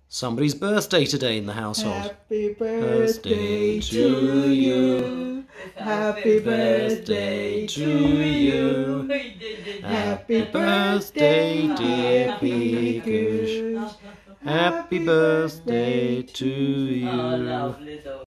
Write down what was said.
Somebody's birthday today in the household. Happy birthday to you. Happy birthday to you. Happy birthday, dear Pikush. Happy birthday to you.